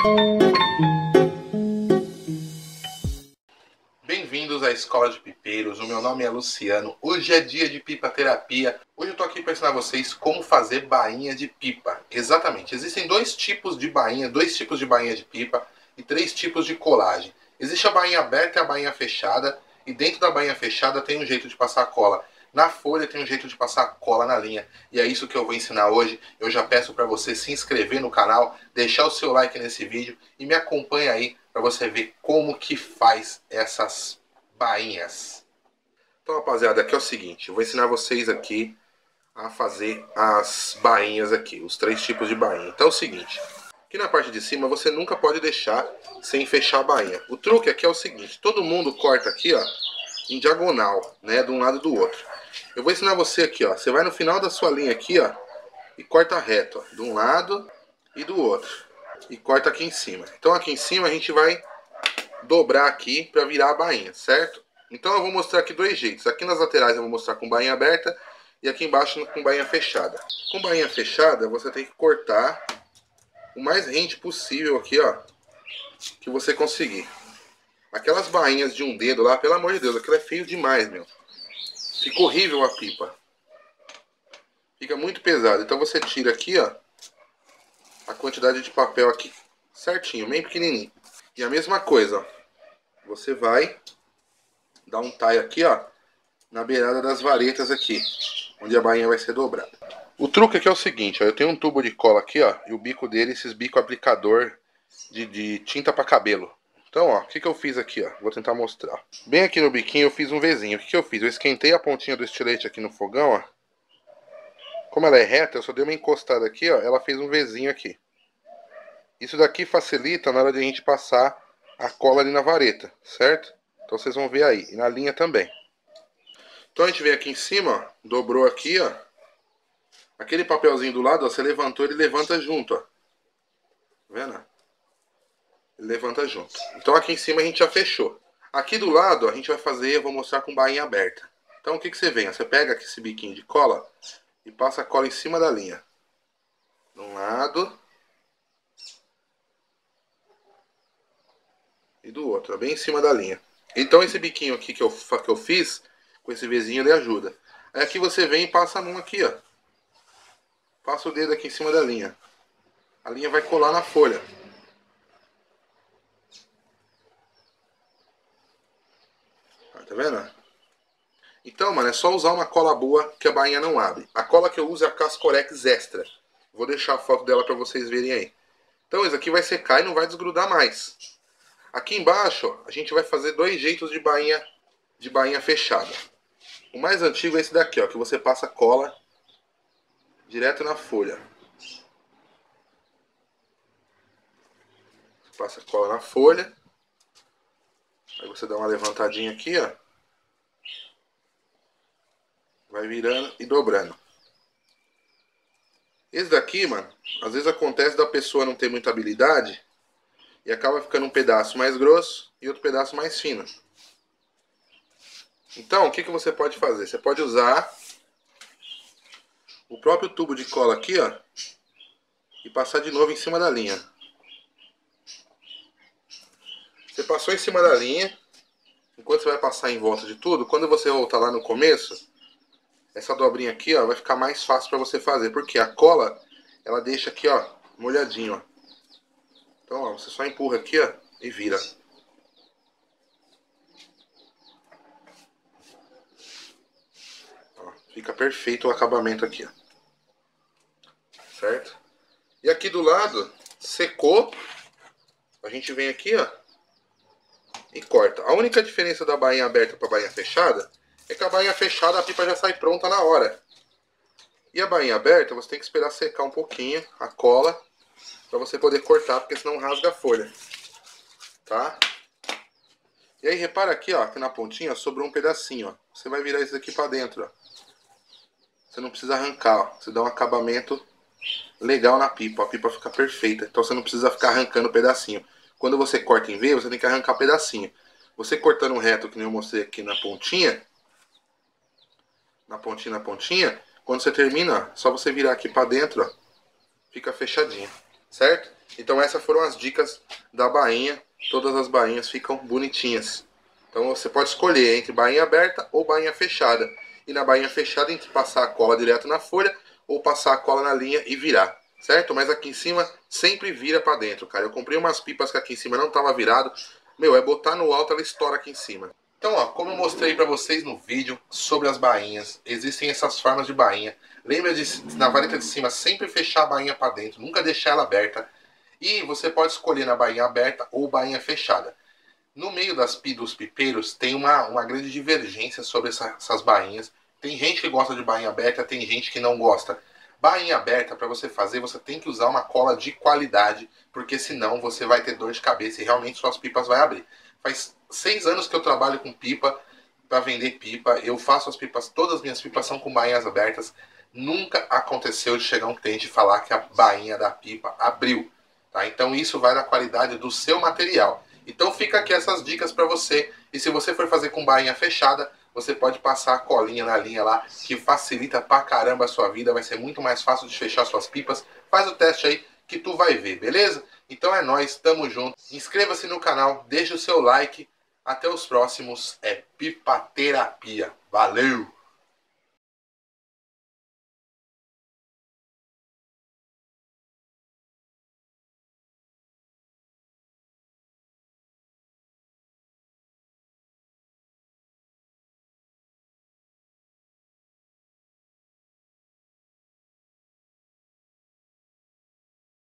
Bem-vindos à Escola de Pipeiros, o meu nome é Luciano, hoje é dia de pipa terapia. Hoje eu tô aqui para ensinar vocês como fazer bainha de pipa. Exatamente, existem dois tipos de bainha de pipa e três tipos de colagem. Existe a bainha aberta e a bainha fechada, e dentro da bainha fechada tem um jeito de passar cola. Na folha tem um jeito de passar cola na linha, e é isso que eu vou ensinar hoje. Eu já peço para você se inscrever no canal, deixar o seu like nesse vídeo e me acompanha aí para você ver como que faz essas bainhas. Então, rapaziada, aqui é o seguinte, eu vou ensinar vocês aqui a fazer as bainhas aqui, os três tipos de bainha. Então é o seguinte, aqui na parte de cima você nunca pode deixar sem fechar a bainha. O truque aqui é o seguinte, todo mundo corta aqui, ó, em diagonal, né, de um lado e do outro. Eu vou ensinar você aqui, ó, você vai no final da sua linha aqui, ó, e corta reto, ó, de um lado e do outro. E corta aqui em cima. Então aqui em cima a gente vai dobrar aqui para virar a bainha, certo? Então eu vou mostrar aqui dois jeitos. Aqui nas laterais eu vou mostrar com bainha aberta e aqui embaixo com bainha fechada. Com bainha fechada você tem que cortar o mais rente possível aqui, ó, que você conseguir. Aquelas bainhas de um dedo lá, pelo amor de Deus, aquilo é feio demais, meu. Fica horrível a pipa. Fica muito pesado. Então você tira aqui, ó, a quantidade de papel aqui certinho, bem pequenininho. E a mesma coisa, ó. Você vai dar um tie aqui, ó, na beirada das varetas aqui, onde a bainha vai ser dobrada. O truque aqui é o seguinte, ó, eu tenho um tubo de cola aqui, ó, e o bico dele, esses bico aplicador de tinta para cabelo. Então, ó, o que eu fiz aqui, ó, vou tentar mostrar. Bem aqui no biquinho eu fiz um Vzinho. O que eu fiz? Eu esquentei a pontinha do estilete aqui no fogão, ó. Como ela é reta, eu só dei uma encostada aqui, ó, ela fez um Vzinho aqui. Isso daqui facilita na hora de a gente passar a cola ali na vareta, certo? Então vocês vão ver aí, e na linha também. Então a gente vem aqui em cima, ó, dobrou aqui, ó. Aquele papelzinho do lado, ó, você levantou, ele levanta junto, ó. Tá vendo? Ele levanta junto. Então aqui em cima a gente já fechou. Aqui do lado, ó, a gente vai fazer, eu vou mostrar com bainha aberta. Então o que você vem? Ó, você pega aqui esse biquinho de cola e passa a cola em cima da linha. De um lado e do outro, ó, bem em cima da linha. Então esse biquinho aqui que eu fiz, com esse Vzinho, ele ajuda. Aí aqui você vem e passa a mão aqui, ó. Passa o dedo aqui em cima da linha. A linha vai colar na folha. Tá vendo? Então, mano, é só usar uma cola boa que a bainha não abre. A cola que eu uso é a Cascorex Extra. Vou deixar a foto dela pra vocês verem aí. Então isso aqui vai secar e não vai desgrudar mais. Aqui embaixo, ó, a gente vai fazer dois jeitos de bainha fechada. O mais antigo é esse daqui, ó, que você passa cola direto na folha. Você passa cola na folha. Aí você dá uma levantadinha aqui, ó. Vai virando e dobrando. Esse daqui, mano, às vezes acontece da pessoa não ter muita habilidade e acaba ficando um pedaço mais grosso e outro pedaço mais fino. Então, o que você pode fazer? Você pode usar o próprio tubo de cola aqui, ó, e passar de novo em cima da linha. Você passou em cima da linha, enquanto você vai passar em volta de tudo, quando você voltar lá no começo, essa dobrinha aqui, ó, vai ficar mais fácil para você fazer, porque a cola, ela deixa aqui, ó, molhadinho, ó. Então, ó, você só empurra aqui, ó, e vira. Ó, fica perfeito o acabamento aqui, ó. Certo? E aqui do lado, secou, a gente vem aqui, ó, e corta. A única diferença da bainha aberta para a bainha fechada é que a bainha fechada a pipa já sai pronta na hora. E a bainha aberta você tem que esperar secar um pouquinho a cola para você poder cortar, porque senão rasga a folha. Tá? E aí repara aqui, ó, que na pontinha sobrou um pedacinho, ó. Você vai virar isso aqui para dentro, ó. Você não precisa arrancar, ó. Você dá um acabamento legal na pipa, a pipa fica perfeita. Então você não precisa ficar arrancando pedacinho. Quando você corta em V, você tem que arrancar pedacinho. Você cortando reto, que nem eu mostrei aqui na pontinha, quando você termina, ó, só você virar aqui pra dentro, ó, fica fechadinho, certo? Então essas foram as dicas da bainha. Todas as bainhas ficam bonitinhas. Então você pode escolher entre bainha aberta ou bainha fechada. E na bainha fechada tem que passar a cola direto na folha ou passar a cola na linha e virar, certo? Mas aqui em cima sempre vira para dentro, cara. Eu comprei umas pipas que aqui em cima não tava virado. Meu, é botar no alto, ela estoura aqui em cima. Então, ó, como eu mostrei para vocês no vídeo sobre as bainhas, existem essas formas de bainha. Lembra de, na vareta de cima, sempre fechar a bainha para dentro, nunca deixar ela aberta. E você pode escolher na bainha aberta ou bainha fechada. No meio dos pipeiros tem uma grande divergência sobre essas bainhas. Tem gente que gosta de bainha aberta, tem gente que não gosta. Bainha aberta, para você fazer, você tem que usar uma cola de qualidade, porque senão você vai ter dor de cabeça e realmente suas pipas vai abrir. Faz 6 anos que eu trabalho com pipa, para vender pipa. Eu faço as pipas, todas as minhas pipas são com bainhas abertas. Nunca aconteceu de chegar um cliente e falar que a bainha da pipa abriu. Tá? Então isso vai na qualidade do seu material. Então fica aqui essas dicas para você. E se você for fazer com bainha fechada, você pode passar a colinha na linha lá, que facilita pra caramba a sua vida. Vai ser muito mais fácil de fechar suas pipas. Faz o teste aí que tu vai ver, beleza? Então é nóis, tamo junto. Inscreva-se no canal, deixa o seu like. Até os próximos. É Pipa Terapia. Valeu!